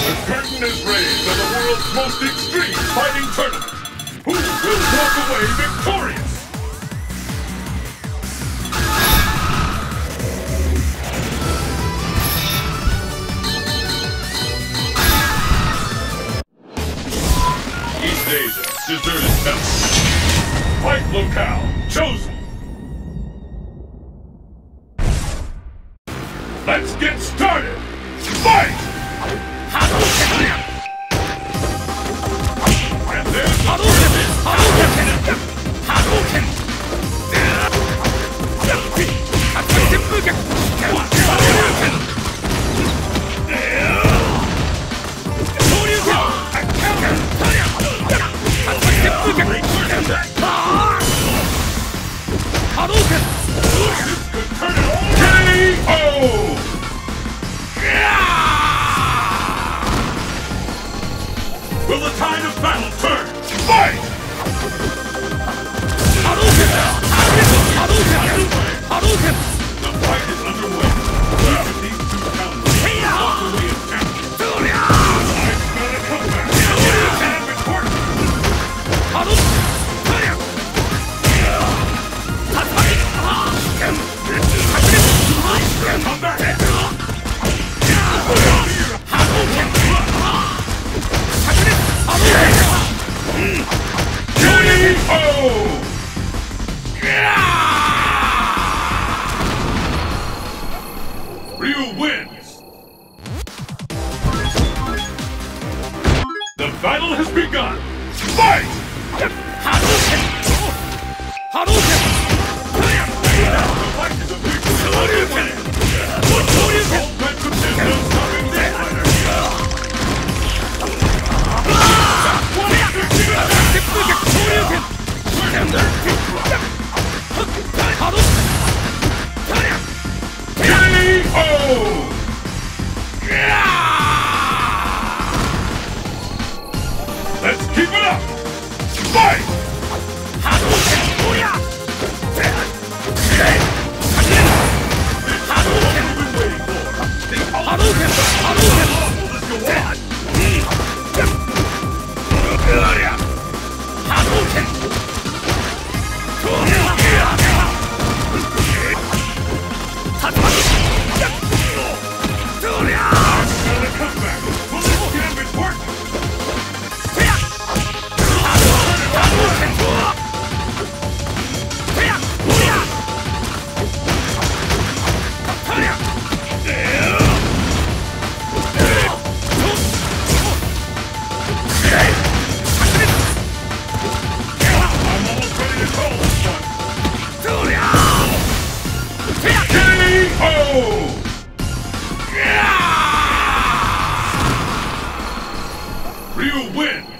curtain is raised on the world's most extreme fighting tournament. Who will walk away victorious? East Asia, deserted mountain. Fight locale chosen. Let's get started. Fight! And there's the will the tide of battle turn? Fight! The fight is underway. Each of these two counters walk away as champions. I've got a comeback. And important. Come back! Ryu wins! The battle has begun! Fight! The fight is officially let's keep it up! Fight! Ryu wins!